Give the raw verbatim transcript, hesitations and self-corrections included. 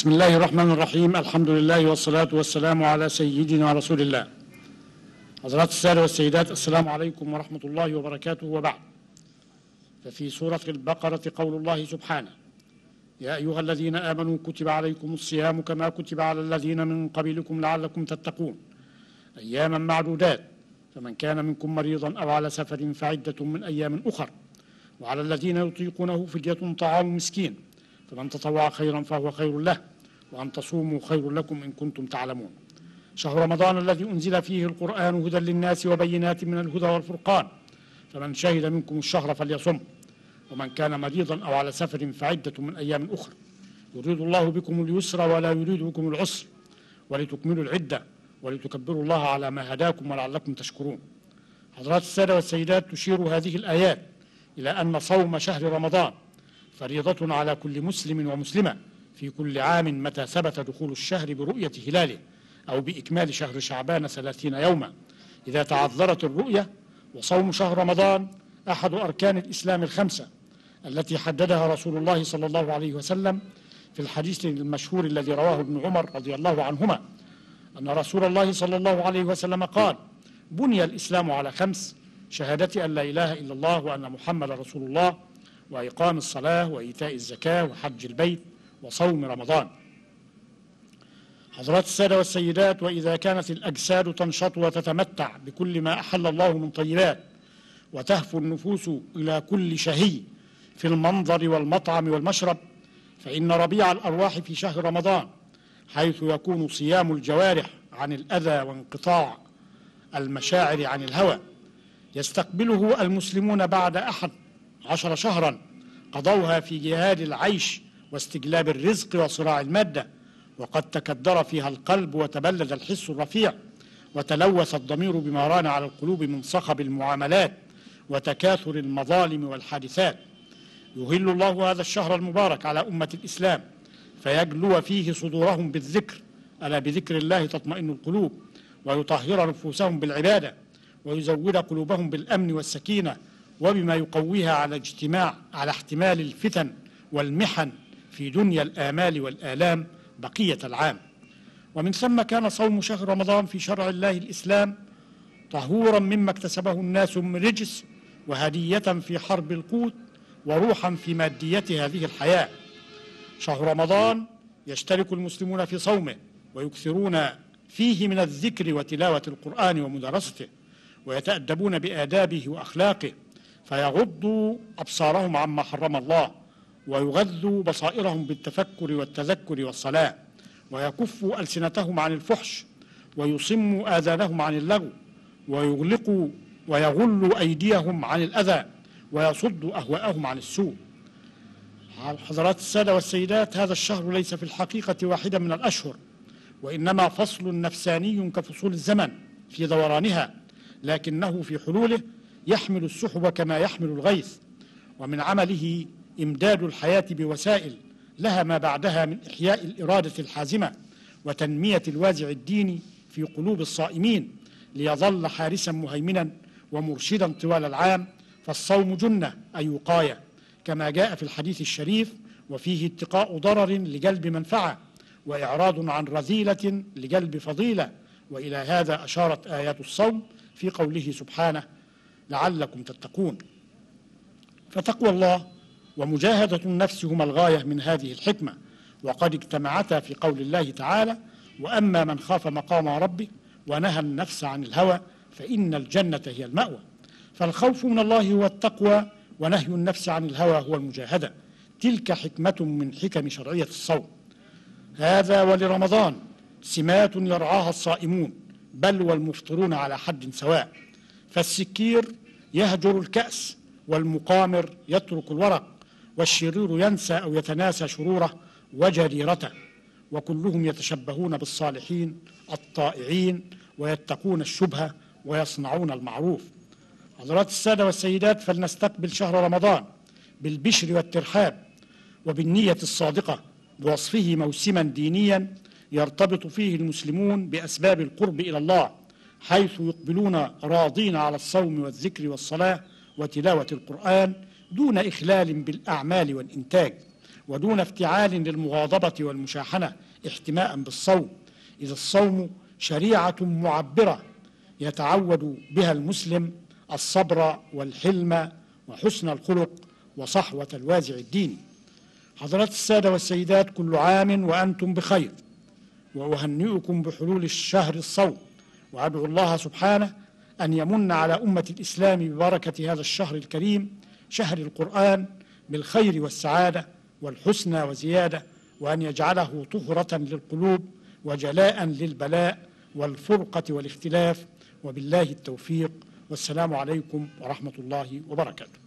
بسم الله الرحمن الرحيم. الحمد لله والصلاة والسلام على سيدنا رسول الله. حضرات السادة والسيدات، السلام عليكم ورحمة الله وبركاته. وبعد، ففي سورة البقرة قول الله سبحانه: يا أيها الذين آمنوا كتب عليكم الصيام كما كتب على الذين من قبلكم لعلكم تتقون أياما معدودات، فمن كان منكم مريضا أو على سفر فعدة من أيام أخر، وعلى الذين يطيقونه فدية طعام مسكين، فمن تطوع خيرا فهو خير له، وأن تصوموا خير لكم إن كنتم تعلمون. شهر رمضان الذي أنزل فيه القرآن هدى للناس وبينات من الهدى والفرقان، فمن شهد منكم الشهر فليصم، ومن كان مريضا أو على سفر فعدة من أيام أخرى، يريد الله بكم اليسر ولا يريد بكم العسر، ولتكملوا العدة ولتكبروا الله على ما هداكم ولعلكم تشكرون. حضرات السادة والسيدات، تشير هذه الآيات إلى أن صوم شهر رمضان فريضة على كل مسلم ومسلمة في كل عام متى ثبت دخول الشهر برؤية هلاله أو بإكمال شهر شعبان ثلاثين يوما إذا تعذرت الرؤية. وصوم شهر رمضان أحد أركان الإسلام الخمسة التي حددها رسول الله صلى الله عليه وسلم في الحديث المشهور الذي رواه ابن عمر رضي الله عنهما أن رسول الله صلى الله عليه وسلم قال: بني الإسلام على خمس: شهادة أن لا إله إلا الله وأن محمد رسول الله، وإقام الصلاة، وإيتاء الزكاة، وحج البيت، وصوم رمضان. حضرات السادة والسيدات، وإذا كانت الأجساد تنشط وتتمتع بكل ما أحل الله من طيبات، وتهفو النفوس إلى كل شهي في المنظر والمطعم والمشرب، فإن ربيع الأرواح في شهر رمضان، حيث يكون صيام الجوارح عن الأذى وانقطاع المشاعر عن الهوى، يستقبله المسلمون بعد أحد عشر شهرا قضوها في جهاد العيش واستجلاب الرزق وصراع المادة، وقد تكدر فيها القلب وتبلد الحس الرفيع، وتلوث الضمير بما ران على القلوب من صخب المعاملات وتكاثر المظالم والحادثات. يهل الله هذا الشهر المبارك على أمة الإسلام فيجلو فيه صدورهم بالذكر، ألا بذكر الله تطمئن القلوب، ويطهر نفوسهم بالعبادة، ويزود قلوبهم بالأمن والسكينة، وبما يقويها على اجتماع على احتمال الفتن والمحن في دنيا الآمال والآلام بقية العام. ومن ثم كان صوم شهر رمضان في شرع الله الإسلام طهورا مما اكتسبه الناس من رجس، وهدية في حرب القوت، وروحا في مادية هذه الحياة. شهر رمضان يشترك المسلمون في صومه ويكثرون فيه من الذكر وتلاوة القرآن ومدارسته، ويتأدبون بآدابه وأخلاقه، فيغضوا أبصارهم عما حرم الله، ويغذوا بصائرهم بالتفكر والتذكر والصلاة، ويكفوا ألسنتهم عن الفحش، ويصموا آذانهم عن اللغو، ويغلقوا ويغلوا أيديهم عن الأذى، ويصدوا أهواءهم عن السوء. حضرات السادة والسيدات، هذا الشهر ليس في الحقيقة واحدا من الأشهر، وإنما فصل نفساني كفصول الزمن في دورانها، لكنه في حلوله يحمل السحب كما يحمل الغيث، ومن عمله إمداد الحياة بوسائل لها ما بعدها من إحياء الإرادة الحازمة وتنمية الوازع الديني في قلوب الصائمين، ليظل حارسا مهيمنا ومرشدا طوال العام. فالصوم جنة أي وقاية، كما جاء في الحديث الشريف: وفيه اتقاء ضرر لجلب منفعة، وإعراض عن رذيلة لجلب فضيلة. وإلى هذا أشارت آيات الصوم في قوله سبحانه: لعلكم تتقون. فتقوى الله ومجاهدة النفس هما الغاية من هذه الحكمة، وقد اجتمعتا في قول الله تعالى: وأما من خاف مقام ربه ونهى النفس عن الهوى فإن الجنة هي المأوى. فالخوف من الله هو التقوى، ونهي النفس عن الهوى هو المجاهدة. تلك حكمة من حكم شرعية الصوم. هذا ولرمضان سمات يرعاها الصائمون، بل والمفطرون على حد سواء. فالسكير يهجر الكأس، والمقامر يترك الورق، والشرير ينسى أو يتناسى شروره وجريرته، وكلهم يتشبهون بالصالحين الطائعين، ويتقون الشبهة ويصنعون المعروف. حضرات السادة والسيدات، فلنستقبل شهر رمضان بالبشر والترحاب وبالنية الصادقة، بوصفه موسما دينيا يرتبط فيه المسلمون بأسباب القرب إلى الله، حيث يقبلون راضين على الصوم والذكر والصلاة وتلاوة القرآن دون إخلال بالأعمال والإنتاج، ودون افتعال للمغاضبة والمشاحنة احتماء بالصوم، إذ الصوم شريعة معبرة يتعود بها المسلم الصبر والحلم وحسن الخلق وصحوة الوازع الديني. حضرات السادة والسيدات، كل عام وأنتم بخير، وأهنئكم بحلول الشهر الصوم، وأدعو الله سبحانه أن يمن على أمة الإسلام ببركة هذا الشهر الكريم شهر القرآن بالخير والسعادة والحسنى وزيادة، وأن يجعله طهرة للقلوب وجلاء للبلاء والفرقة والاختلاف، وبالله التوفيق، والسلام عليكم ورحمة الله وبركاته.